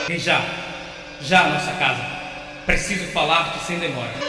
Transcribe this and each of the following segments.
E já a nossa casa. Preciso falar-te sem demora.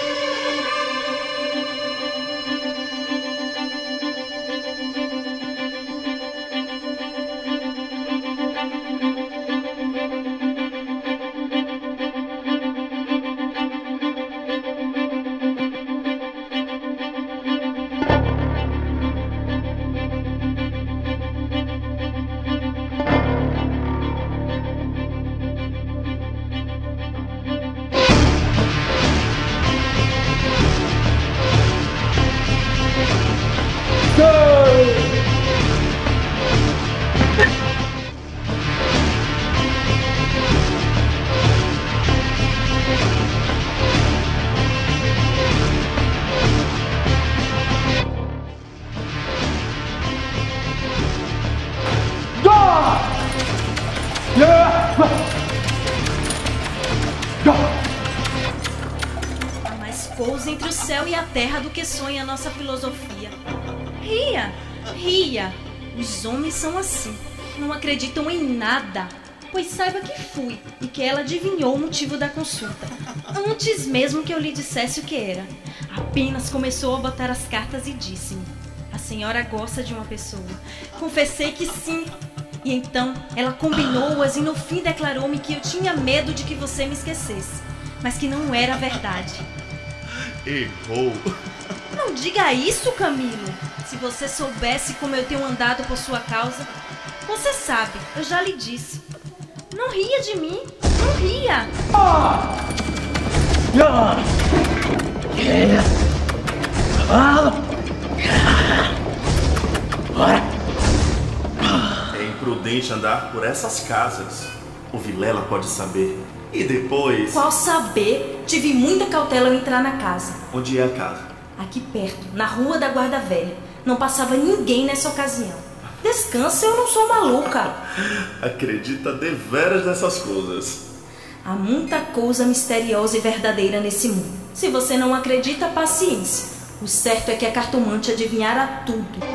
Há mais coisa entre o céu e a terra do que sonha a nossa filosofia. Ria, ria. Os homens são assim, não acreditam em nada. Pois saiba que fui e que ela adivinhou o motivo da consulta, antes mesmo que eu lhe dissesse o que era. Apenas começou a botar as cartas e disse-me: a senhora gosta de uma pessoa. Confessei que sim. E então ela combinou-as e no fim declarou-me que eu tinha medo de que você me esquecesse, mas que não era verdade. Errou. Não diga isso, Camilo. Se você soubesse como eu tenho andado por sua causa. Você sabe, eu já lhe disse. Não ria de mim, não ria. É imprudente andar por essas casas. O Vilela pode saber. E depois... Qual saber? Tive muita cautela ao entrar na casa. Onde é a casa? Aqui perto, na rua da Guarda Velha. Não passava ninguém nessa ocasião. Descansa, eu não sou maluca. Acredita deveras nessas coisas. Há muita coisa misteriosa e verdadeira nesse mundo. Se você não acredita, paciência. O certo é que a cartomante adivinhara tudo.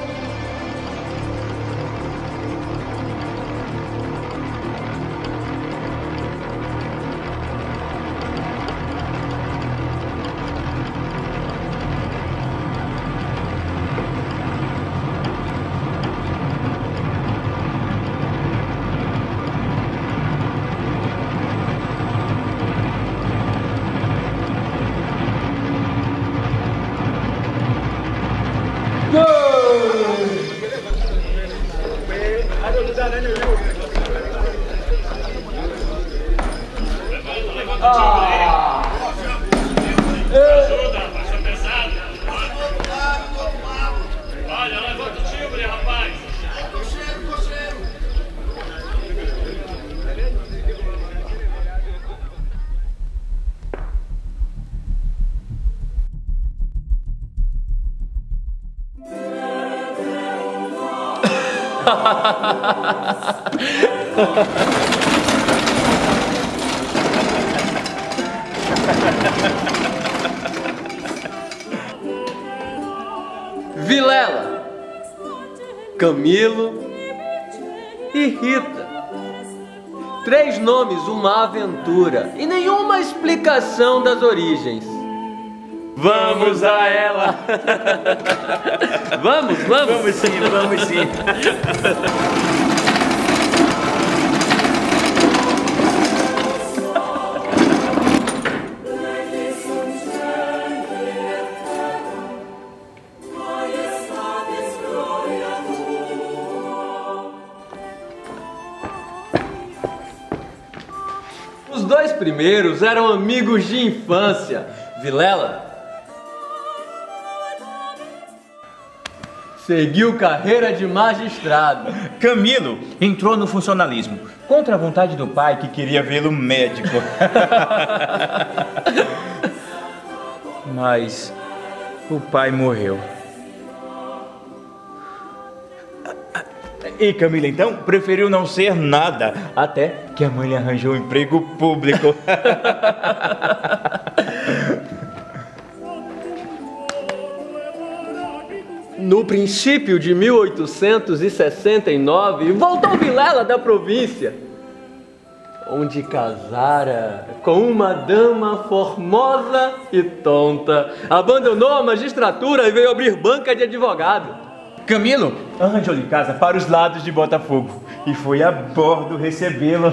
Olha, levanta o timbre, rapaz. Vilela, Camilo e Rita. 3 nomes, uma aventura e nenhuma explicação das origens. Vamos a ela! Vamos! Vamos sim! Os 2 primeiros eram amigos de infância. Vilela seguiu carreira de magistrado. Camilo entrou no funcionalismo, contra a vontade do pai que queria vê-lo médico. Mas o pai morreu. E Camilo então preferiu não ser nada, até que a mãe lhe arranjou um emprego público. No princípio de 1869, voltou Vilela da província. onde casara com uma dama formosa e tonta. Abandonou a magistratura e veio abrir banca de advogado. Camilo arranjou-lhe casa para os lados de Botafogo e foi a bordo recebê-lo.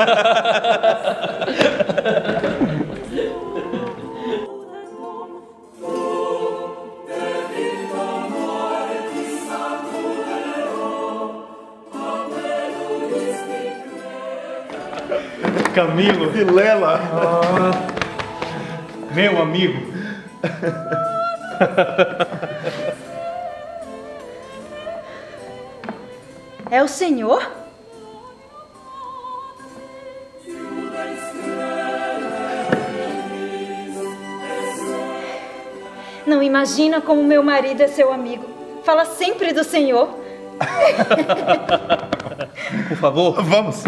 Camilo, Vilela! meu amigo. É o senhor? Não imagina como meu marido é seu amigo. Fala sempre do senhor. Por favor. Vamos!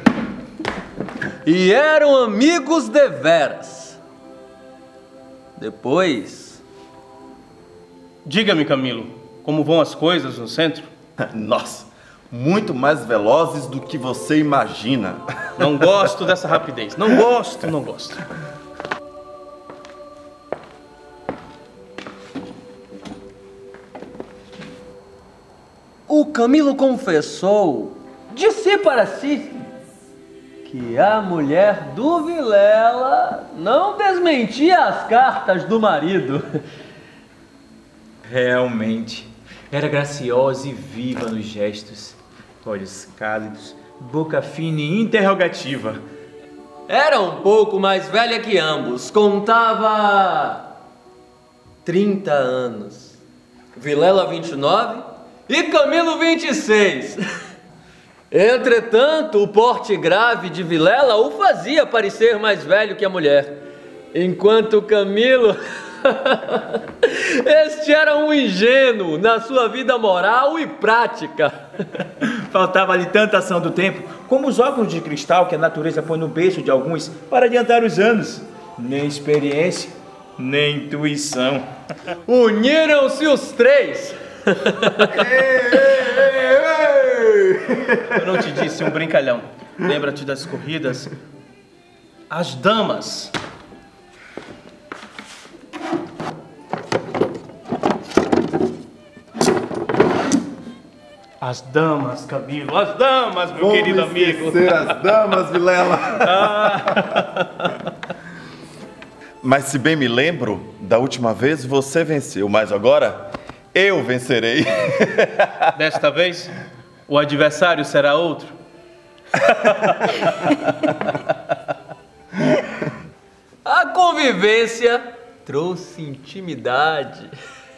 E eram amigos deveras. Depois... Diga-me, Camilo, como vão as coisas no centro? Nossa, muito mais velozes do que você imagina. Não gosto dessa rapidez. Não gosto. O Camilo confessou de si para si que a mulher do Vilela não desmentia as cartas do marido. Realmente, era graciosa e viva nos gestos, olhos cálidos, boca fina e interrogativa. Era um pouco mais velha que ambos, contava 30 anos. Vilela 29 e Camilo 26. Entretanto, o porte grave de Vilela o fazia parecer mais velho que a mulher, enquanto Camilo... Este era um ingênuo na sua vida moral e prática. Faltava-lhe tanta ação do tempo, como os óculos de cristal que a natureza põe no beiço de alguns para adiantar os anos. Nem experiência, nem intuição. Uniram-se os três. Eu não te disse um brincalhão. Lembra-te das corridas? As damas. As damas, Camilo. As damas, meu querido amigo. Esquecer as damas, Vilela. Mas se bem me lembro, da última vez você venceu, mas agora eu vencerei. Desta vez, o adversário será outro. A convivência trouxe intimidade.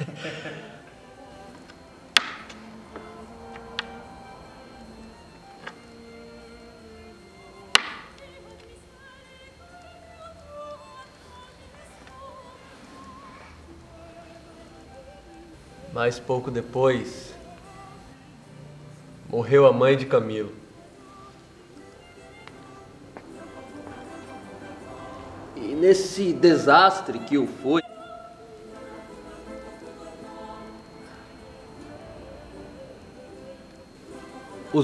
Mas pouco depois, morreu a mãe de Camilo. E nesse desastre que o foi, os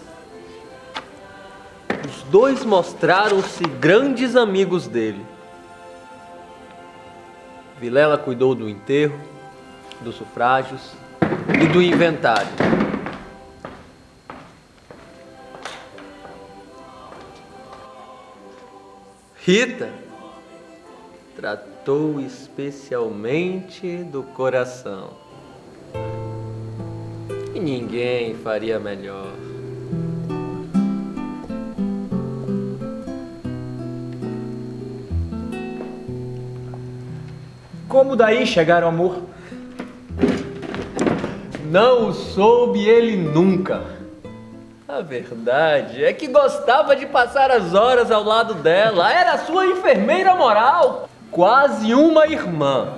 dois mostraram-se grandes amigos dele. Vilela cuidou do enterro, dos sufrágios e do inventário. Rita tratou especialmente do coração. E ninguém faria melhor. Como daí chegar ao amor? Não o soube ele nunca. A verdade é que gostava de passar as horas ao lado dela. Era sua enfermeira moral, quase uma irmã.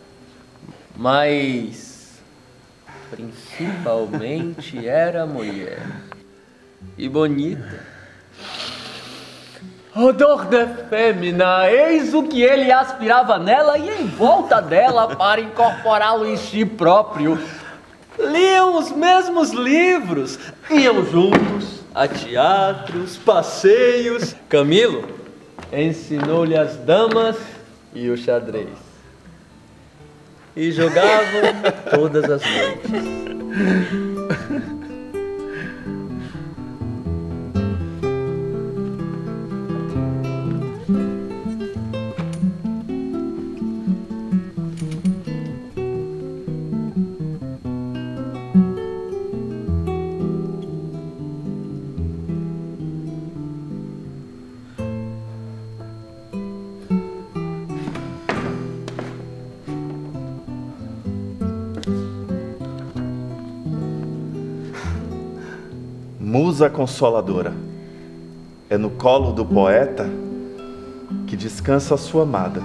Mas principalmente era mulher e bonita. Odor de fêmea, eis o que ele aspirava nela e em volta dela para incorporá-lo em si próprio. Liam os mesmos livros, iam juntos a teatros, passeios. Camilo ensinou-lhe as damas e o xadrez. E jogavam todas as noites. Musa consoladora, é no colo do poeta que descansa a sua amada.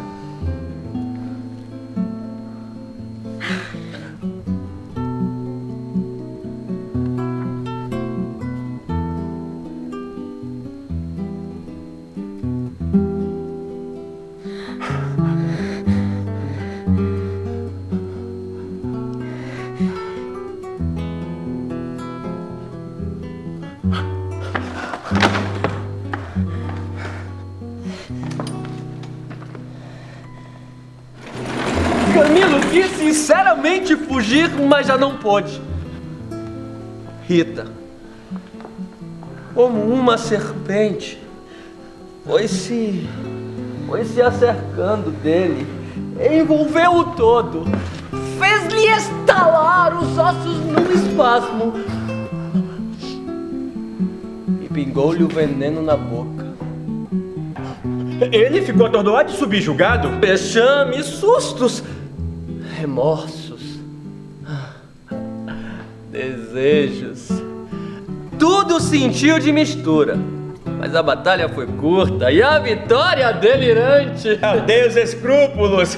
Camilo quis sinceramente fugir, mas já não pôde. Rita, como uma serpente, foi se acercando dele, envolveu-o todo, fez-lhe estalar os ossos num espasmo e pingou-lhe o veneno na boca. Ele ficou atordoado e subjugado? Vexame, sustos, remorsos, desejos, tudo sentiu de mistura. Mas a batalha foi curta e a vitória delirante. Adeus escrúpulos.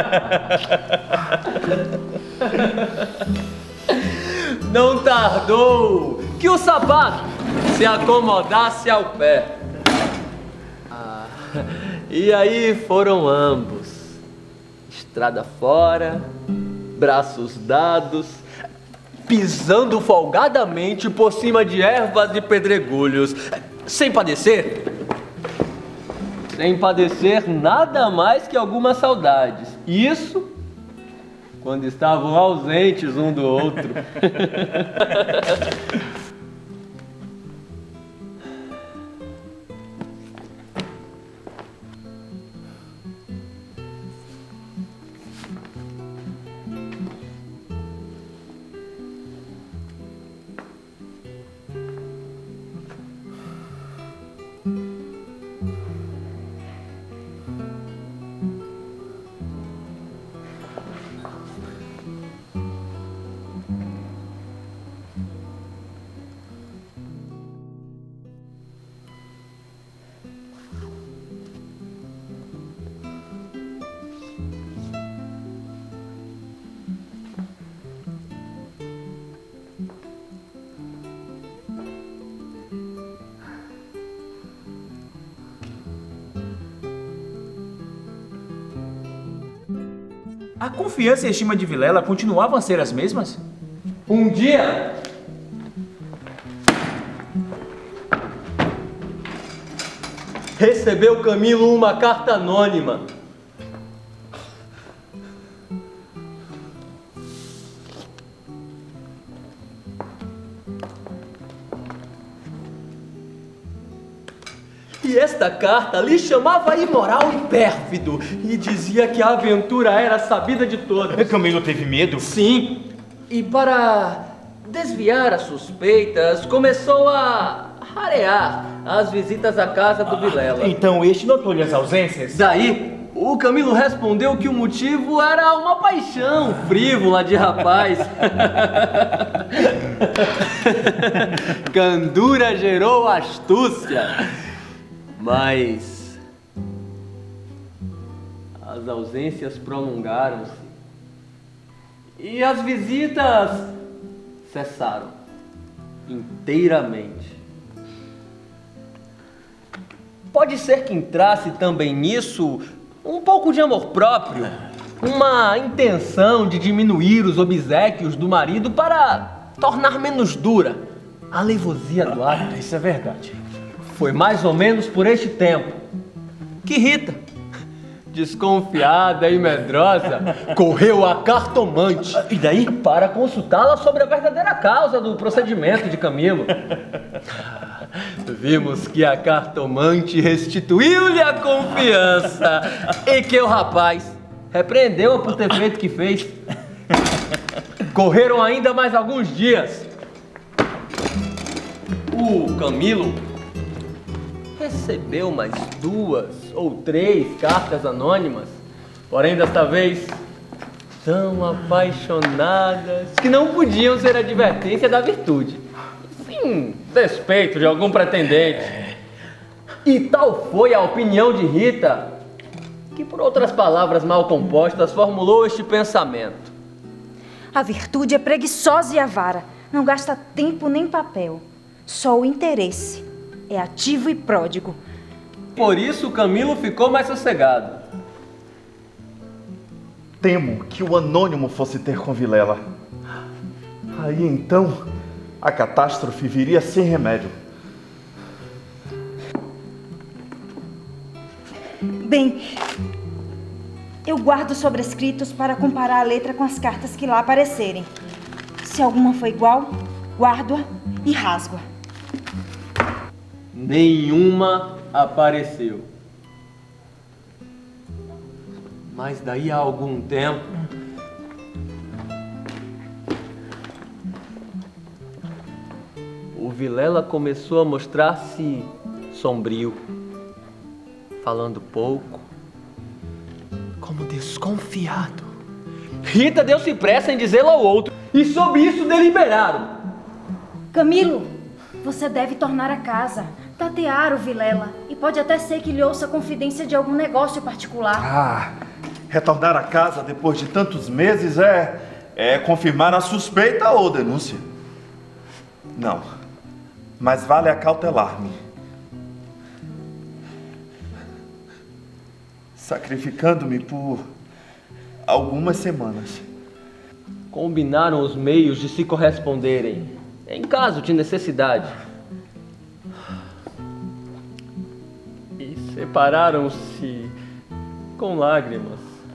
Não tardou que o sapato se acomodasse ao pé. E aí foram ambos, estrada fora, braços dados, pisando folgadamente por cima de ervas e pedregulhos, sem padecer nada mais que algumas saudades. Isso quando estavam ausentes um do outro. A confiança e a estima de Vilela continuavam a ser as mesmas? Um dia, recebeu Camilo uma carta anônima. E esta carta lhe chamava imoral e pérfido e dizia que a aventura era sabida de todos. Camilo teve medo? Sim, e para desviar as suspeitas, começou a rarear as visitas à casa do Vilela. Então este notou-lhe as ausências? Daí, o Camilo respondeu que o motivo era uma paixão frívola de rapaz. Candura gerou astúcia. Mas as ausências prolongaram-se e as visitas cessaram inteiramente. Pode ser que entrasse também nisso um pouco de amor próprio, uma intenção de diminuir os obséquios do marido para tornar menos dura aleivosia do ar. Isso é verdade. Foi mais ou menos por este tempo que Rita, desconfiada e medrosa, correu à cartomante. E daí? Para consultá-la sobre a verdadeira causa do procedimento de Camilo. Vimos que a cartomante restituiu-lhe a confiança e que o rapaz repreendeu-a por ter feito o que fez. Correram ainda mais alguns dias. O Camilo recebeu mais 2 ou 3 cartas anônimas, porém desta vez tão apaixonadas que não podiam ser advertência da virtude. Sim, despeito de algum pretendente. E tal foi a opinião de Rita, que por outras palavras mal compostas formulou este pensamento. A virtude é preguiçosa e avara, não gasta tempo nem papel, só o interesse. É ativo e pródigo. Por isso Camilo ficou mais sossegado. Temo que o anônimo fosse ter com Vilela. Aí então, a catástrofe viria sem remédio. Bem, eu guardo sobrescritos para comparar a letra com as cartas que lá aparecerem. Se alguma for igual, guardo-a e rasgo-a. Nenhuma apareceu. Mas daí a algum tempo, o Vilela começou a mostrar-se sombrio, falando pouco, como desconfiado. Rita deu-se pressa em dizê-lo ao outro, e sobre isso deliberaram. Camilo, você deve tornar a casa, tatear o Vilela, e pode até ser que lhe ouça a confidência de algum negócio particular. Retornar a casa depois de tantos meses é confirmar a suspeita ou denúncia. Não, mas vale acautelar-me. Sacrificando-me por algumas semanas. Combinaram os meios de se corresponderem, em caso de necessidade. E separaram-se com lágrimas.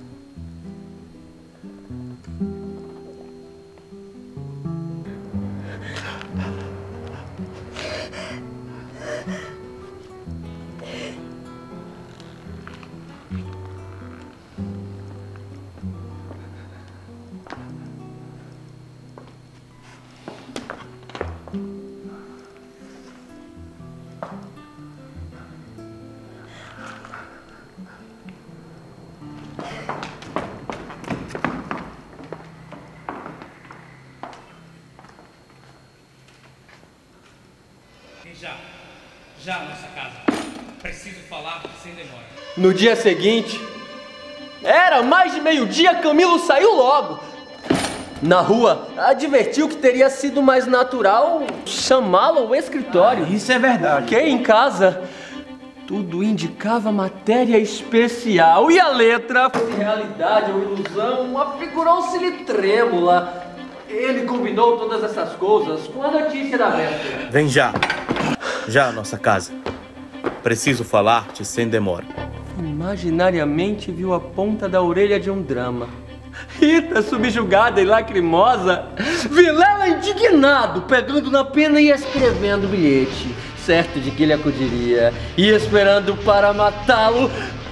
Já, nossa casa. Preciso falar sem demora. No dia seguinte, era mais de meio-dia, Camilo saiu logo. Na rua, advertiu que teria sido mais natural chamá-lo ao escritório. Isso é verdade. Que em casa, tudo indicava matéria especial. E a letra, se realidade ou ilusão, afigurou-se-lhe trêmula. Ele combinou todas essas coisas com a notícia da véspera. Vem já à nossa casa. Preciso falar-te sem demora. Imaginariamente viu a ponta da orelha de um drama. Rita subjugada e lacrimosa, Vilela indignado, pegando na pena e escrevendo o bilhete, certo de que ele acudiria, e esperando para matá-lo.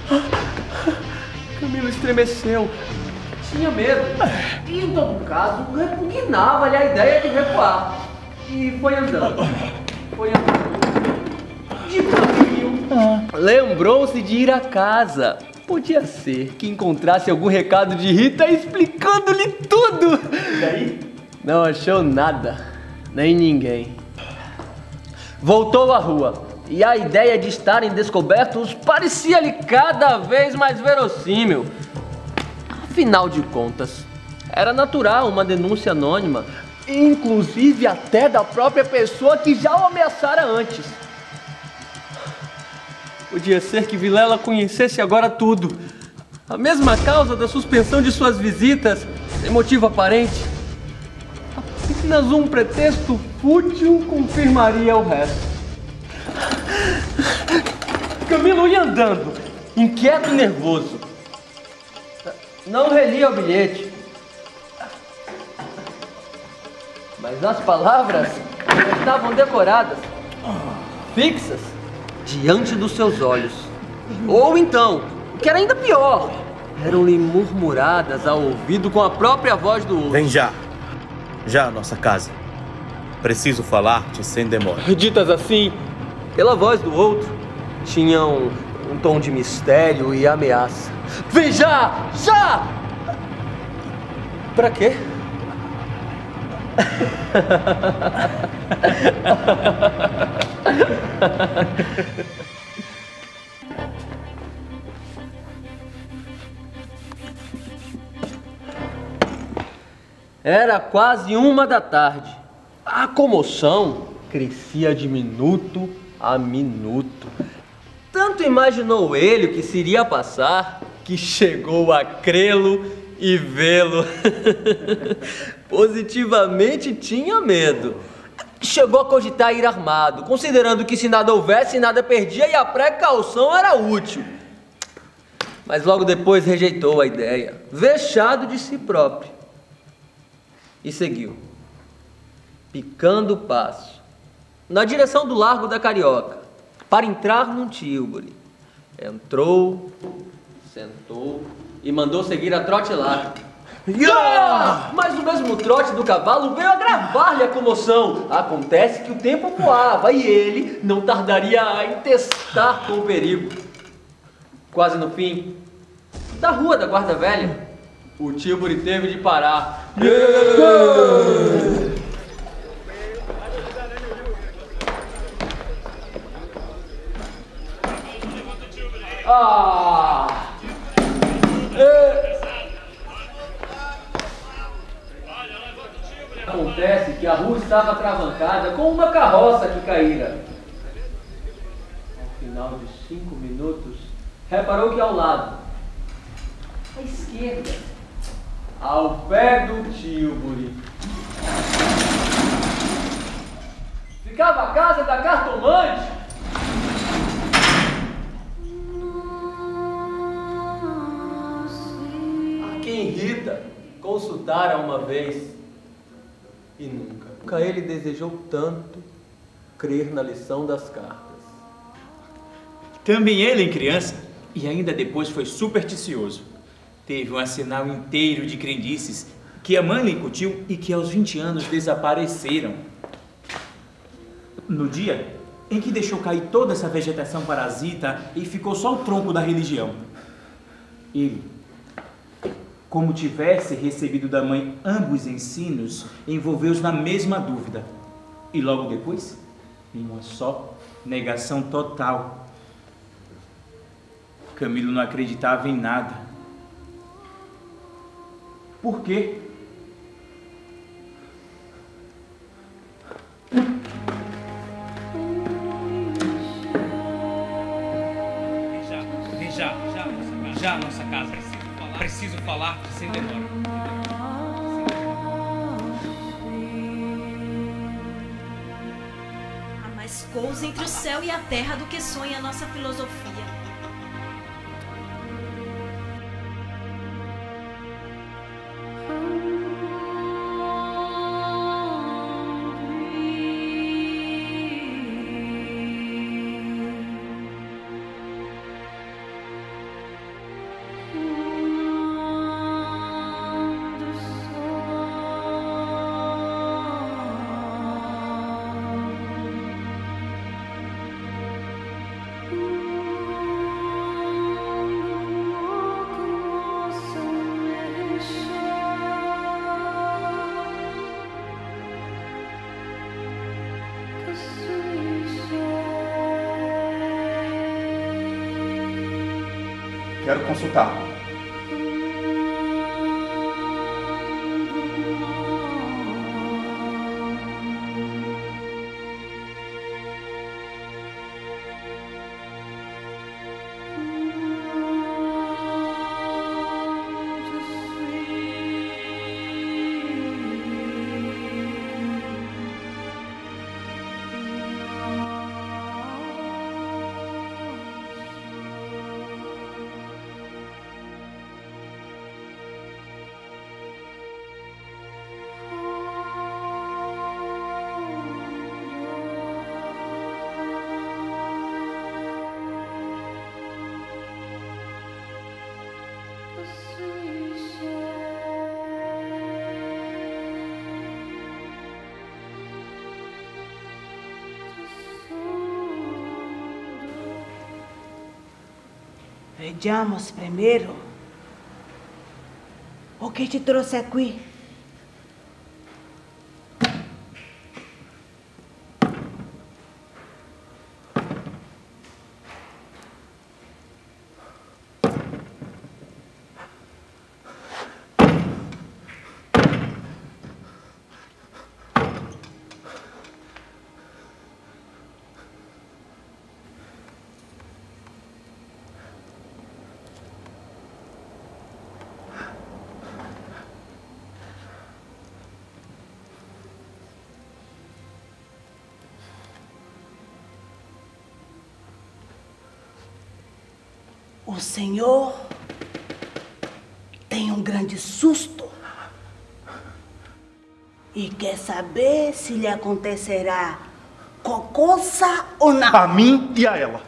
Camilo estremeceu. Tinha medo. E em todo caso, repugnava-lhe a ideia de recuar. E foi andando. De caminho, lembrou-se de ir à casa. Podia ser que encontrasse algum recado de Rita explicando-lhe tudo. E daí? Não achou nada, nem ninguém. Voltou à rua e a ideia de estarem descobertos parecia-lhe cada vez mais verossímil. Afinal de contas, era natural uma denúncia anônima, inclusive até da própria pessoa que já o ameaçara antes. Podia ser que Vilela conhecesse agora tudo. A mesma causa da suspensão de suas visitas, sem motivo aparente. Apenas um pretexto fútil confirmaria o resto. Camilo ia andando, inquieto e nervoso. Não relia o bilhete, mas as palavras estavam decoradas, fixas, diante dos seus olhos. Ou então, o que era ainda pior, eram-lhe murmuradas ao ouvido com a própria voz do outro. Vem já à nossa casa. Preciso falar-te sem demora. Ditas assim, pela voz do outro, tinham um tom de mistério e ameaça. Vem já! Já! Pra quê? Era quase 1 da tarde. A comoção crescia de minuto a minuto. Tanto imaginou ele o que se iria passar, que chegou a crê-lo e vê-lo. Positivamente tinha medo. Chegou a cogitar ir armado, considerando que se nada houvesse, nada perdia e a precaução era útil. Mas logo depois rejeitou a ideia, vexado de si próprio. E seguiu, picando o passo, na direção do Largo da Carioca, para entrar num tílburi. Entrou, sentou e mandou seguir a trote largo. Mas o mesmo trote do cavalo veio agravar-lhe a comoção. Acontece que o tempo voava e ele não tardaria a entestar com o perigo. Quase no fim da Rua da Guarda Velha, o tílburi teve de parar. Acontece que a rua estava atravancada com uma carroça que caíra. Ao final de 5 minutos, reparou que ao lado, à esquerda, ao pé do tílburi, ficava a casa da cartomante. A quem Rita consultara uma vez e nunca. Nunca ele desejou tanto crer na lição das cartas. Também ele, em criança, e ainda depois foi supersticioso. Teve um arsenal inteiro de crendices que a mãe lhe incutiu e que aos 20 anos desapareceram. No dia em que deixou cair toda essa vegetação parasita e ficou só o tronco da religião, ele, como tivesse recebido da mãe ambos ensinos, envolveu-os na mesma dúvida. E logo depois, em uma só negação total. Camilo não acreditava em nada. Por quê? Já a nossa casa. Preciso falar sem demora. Há mais coisa entre o céu e a terra do que sonha a nossa filosofia. Quero consultar. Vejamos primeiro o que te trouxe aqui. O Senhor tem um grande susto e quer saber se lhe acontecerá coisa ou não. A mim e a ela.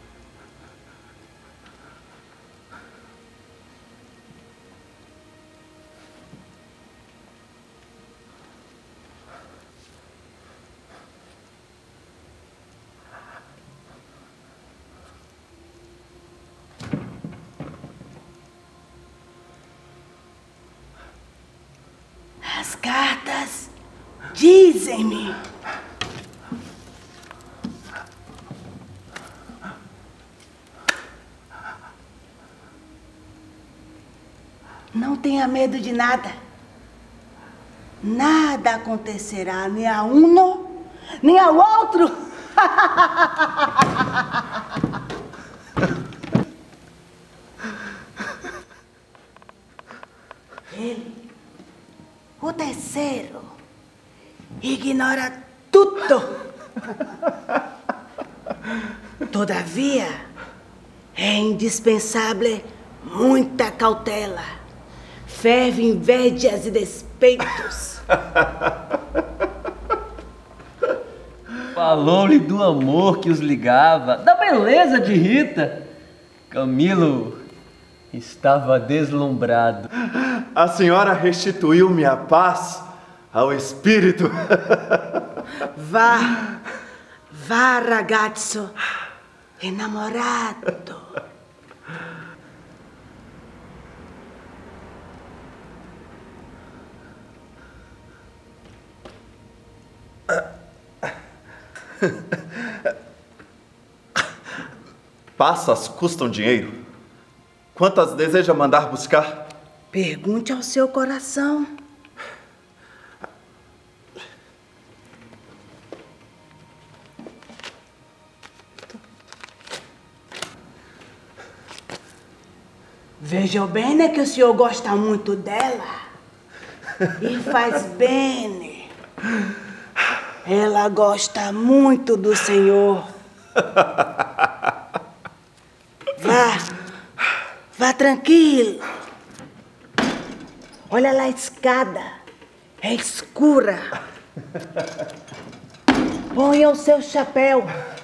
As cartas dizem-me. Não tenha medo de nada. Nada acontecerá nem a um nem ao outro. Ele, o terceiro, ignora tudo. Todavia, é indispensável muita cautela. Ferve invejas e despeitos. Falou-lhe do amor que os ligava, da beleza de Rita. Camilo estava deslumbrado. A senhora restituiu-me a paz ao espírito. Vá, ragazzo, enamorado. Passas custam dinheiro? Quantas deseja mandar buscar? Pergunte ao seu coração. Veja bem, né, que o senhor gosta muito dela. E faz bem. Ela gosta muito do senhor. Vá tranquilo. Olha lá a escada. É escura. Ponha o seu chapéu.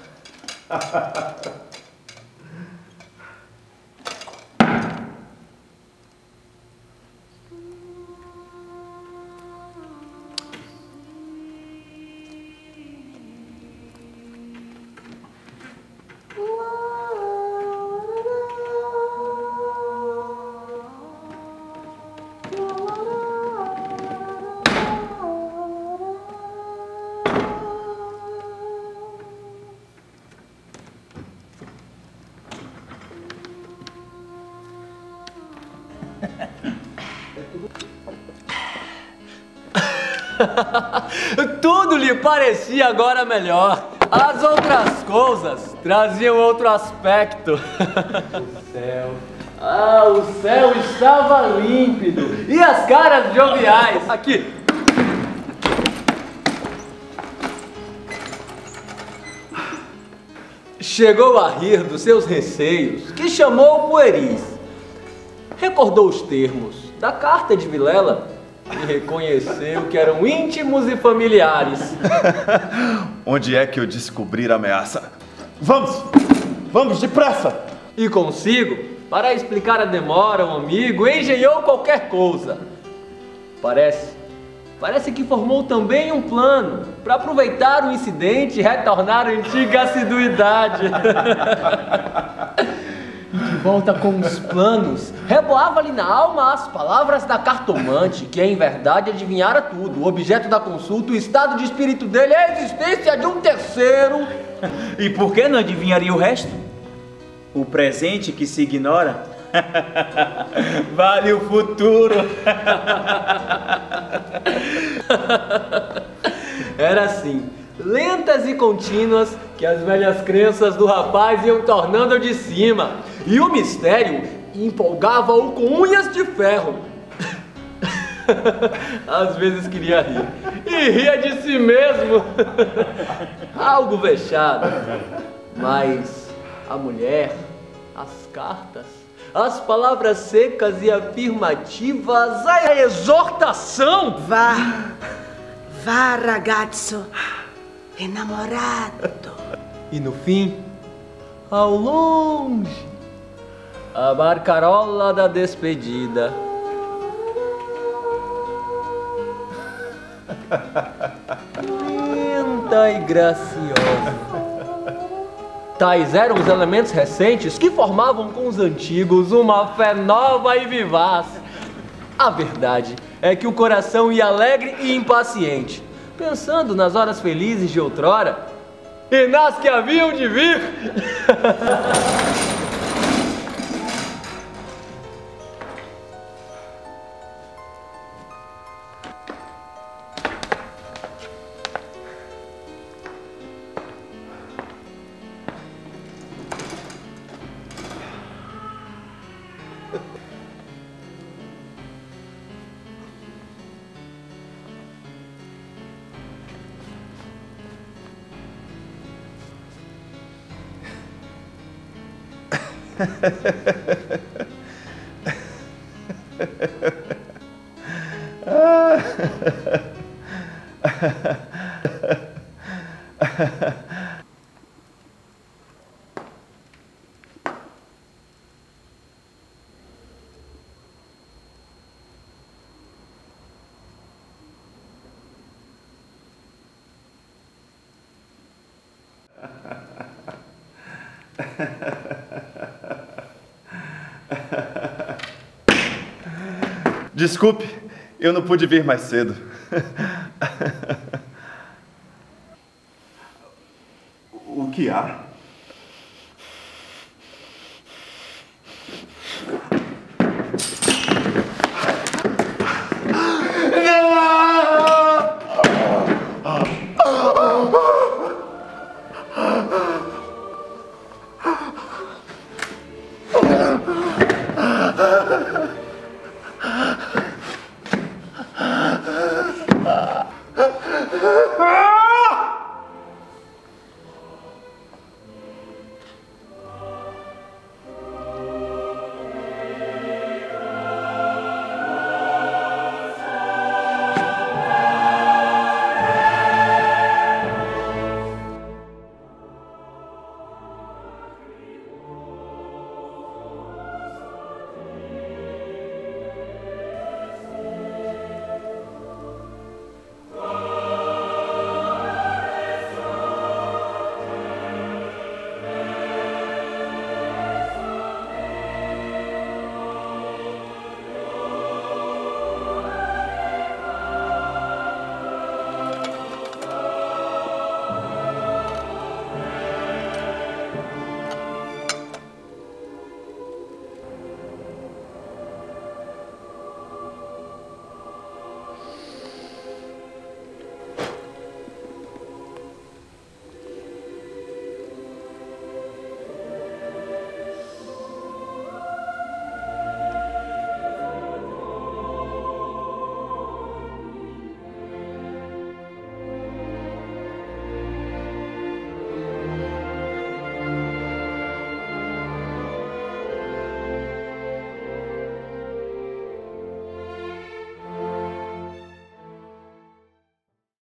Tudo lhe parecia agora melhor. As outras coisas traziam outro aspecto. O céu. O céu estava límpido. E as caras joviais. Aqui. Chegou a rir dos seus receios, que chamou pueris. Recordou os termos da carta de Vilela e reconheceu que eram íntimos e familiares. Onde é que eu descobri a ameaça? Vamos, depressa! E consigo, para explicar a demora, um amigo engenhou qualquer coisa. Parece que formou também um plano para aproveitar o incidente e retornar à antiga assiduidade. volta com os planos, reboava-lhe na alma as palavras da cartomante, que em verdade adivinhara tudo. O objeto da consulta, o estado de espírito dele, a existência de um terceiro. E por que não adivinharia o resto? O presente que se ignora vale o futuro. Era assim, lentas e contínuas, que as velhas crenças do rapaz iam tornando de cima, e o mistério empolgava-o com unhas de ferro. Às vezes queria rir, e ria de si mesmo. Algo vexado, mas a mulher, as cartas, as palavras secas e afirmativas, a exortação. Vá, ragazzo, enamorado. E no fim, ao longe, a barcarola da despedida. Lenta e graciosa. Tais eram os elementos recentes que formavam com os antigos uma fé nova e vivaz. A verdade é que o coração ia alegre e impaciente, pensando nas horas felizes de outrora e nas que haviam de vir. Desculpe, eu não pude vir mais cedo. O que há?